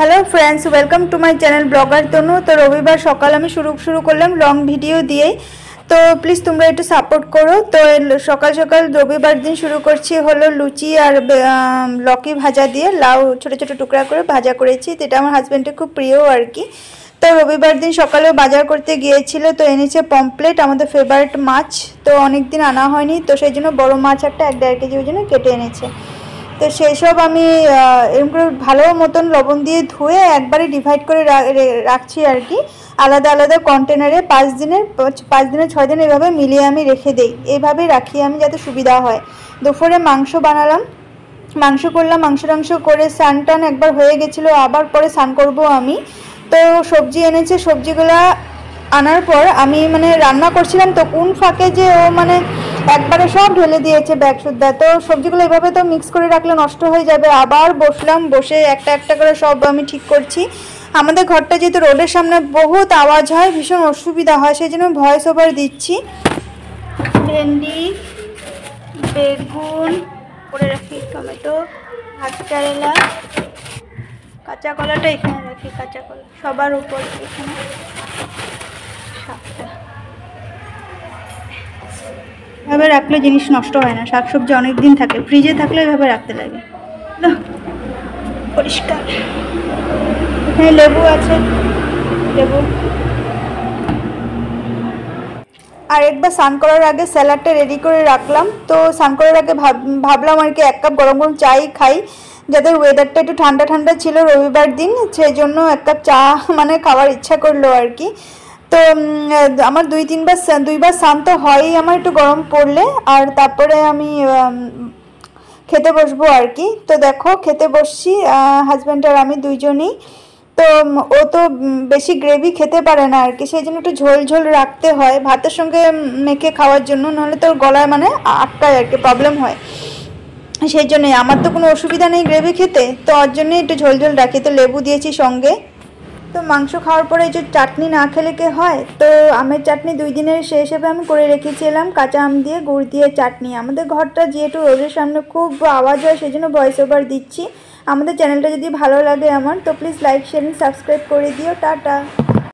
Hello friends, welcome to my channel blogger Tanu. तो रविवार सकाल আমি শুরু করলাম লং ভিডিও দিয়ে। তো প্লিজ তোমরা একটু সাপোর্ট করো। তো সকাল সকাল রবিবার দিন শুরু করছি হলো লুচি আর লকি ভাজা দিয়ে, লাউ ছোট ছোট টুকরা করে ভাজা করেছি। তো এটা আমার হাজবেন্ডের খুব প্রিয় আর কি। তো রবিবার দিন সকালে বাজার করতে গিয়েছিল, তো এনেছে পমপ্লেট, আমাদের ফেভারিট মাছ। তো অনেক দিন আনা হয়নি, তো সেই জন্য বড় মাছ একটা 1.5 কেজি ওজনে কেটে এনেছে। তো সেই সব আমি এরকম করে ভালো মতন লবণ দিয়ে ধুয়ে একবারে ডিভাইড করে রাখছি আর কি, আলাদা আলাদা কন্টেনারে। 5 দিনের 6 দিন এভাবে মিলিয়ে আমি রেখে দেই। এইভাবেই রাখি আমি, যাতে সুবিধা হয়। দুপুরে মাংস বানালাম, মাংস করলাম, মাংস করে স্নান টান একবার হয়ে গেছিলো, আবার পরে স্নান করবো আমি। তো সবজি এনেছে, সবজিগুলা আনার পর আমি মানে রান্না করছিলাম, তো কোন ফাঁকে যে ও মানে একবারে সব ঢেলে দিয়েছে ব্যাগ সুদ্ধা। তো সবজিগুলো এভাবে তো মিক্স করে রাখলে নষ্ট হয়ে যাবে। আবার বসলাম, বসে একটা একটা করে সব আমি ঠিক করছি। আমাদের ঘরটা যেহেতু রোডের সামনে, বহুত আওয়াজ হয়, ভীষণ অসুবিধা হয়, সেই জন্য ভয়েস ওভার দিচ্ছি। ভেন্ডি, বেগুন করে রাখি, টমেটো, ভাত কেরেলা, কাঁচা কলাটা এখানে রাখি, কাঁচা কলা সবার উপর এখানে। এভাবে রাখলে জিনিস নষ্ট হয় না, শাকসবজি অনেক দিন থাকে। ফ্রিজে থাকলে এভাবে রাখতে লাগে। পরিষ্কার। এখানে লেবু আছে, লেবু। আর একবার স্নান করার আগে স্যালাডটা রেডি করে রাখলাম। তো স্নান করার আগে ভাবলাম আর কি 1 কাপ গরম গরম চাই খাই, যাদের ওয়েদারটা একটু ঠান্ডা ঠান্ডা ছিল রবিবার দিন, সেই জন্য 1 কাপ চা মানে খাওয়ার ইচ্ছা করলো আর কি। তো আমার 2-3বার 2বার স্নান তো হয়ই আমার একটু গরম পড়লে, আর তারপরে আমি খেতে বসবো আর কি। তো দেখো খেতে বসছি, হাজব্যান্ড আর আমি দুইজনেই। তো ও তো বেশি গ্রেভি খেতে পারে না আর কি, সেই জন্য একটু ঝোল ঝোল রাখতে হয় ভাতের সঙ্গে মেখে খাওয়ার জন্য, নাহলে তোর গলায় মানে আটকায় আর কি, প্রবলেম হয়। সেই জন্যই, আমার তো কোনো অসুবিধা নেই গ্রেভি খেতে, তো ওর জন্যই একটু ঝোল ঝোল রাখি। তো লেবু দিয়েছি সঙ্গে। তো মাংস খাওয়ার পরে এই যে চাটনি না খেলে কে হয়, তো আমের চাটনি 2 দিনের সে হিসেবে আমি করে রেখেছিলাম, কাঁচা আম দিয়ে গুড় দিয়ে চাটনি। আমাদের ঘরটা যেহেতু রোডের সামনে খুব আওয়াজ হয়, সেই জন্য ভয়েস ওভার দিচ্ছি। আমাদের চ্যানেলটা যদি ভালো লাগে আমার, তো প্লিজ লাইক শেয়ার সাবস্ক্রাইব করে দিও। টাটা।